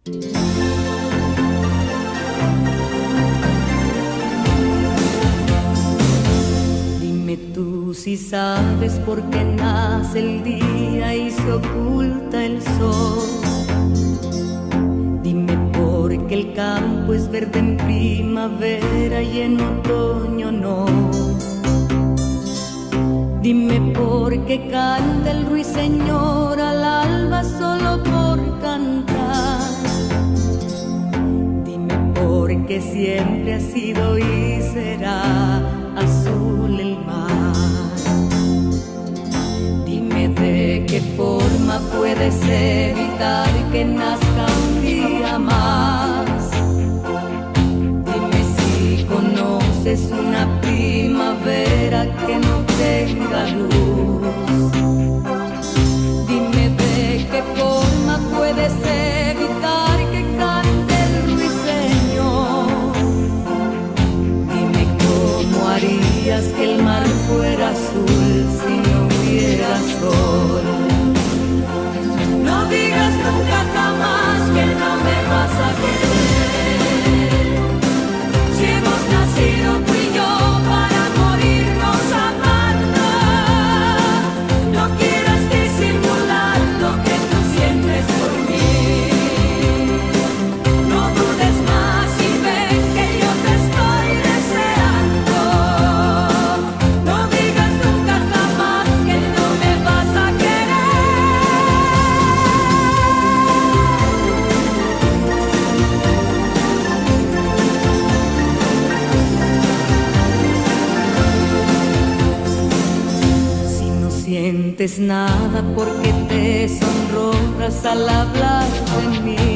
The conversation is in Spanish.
Dime tú si sabes por qué nace el día y se oculta el sol. Dime por qué el campo es verde en primavera y en otoño no. Dime por qué canta el ruiseñor al alba solo por cantar. Dime por qué siempre ha sido y será azul el mar. Dime de qué forma puedes evitar que nazca un día más. Dime si conoces una primavera que no tenga luz. Dime de qué forma puedes evitar que cante el ruiseñor. Dime cómo harías que el mar fuera azul si no hubiera sol. No digas nunca jamás que no me vas a querer. Si hemos nacido tú y yo para morirnos amando, no quieras disimular lo que tú sientes por mí. No dudes más y ven que yo te estoy deseando. No digas nunca jamás que no me vas a querer. Si no sientes nada, porque te sonrojas al hablar de mí.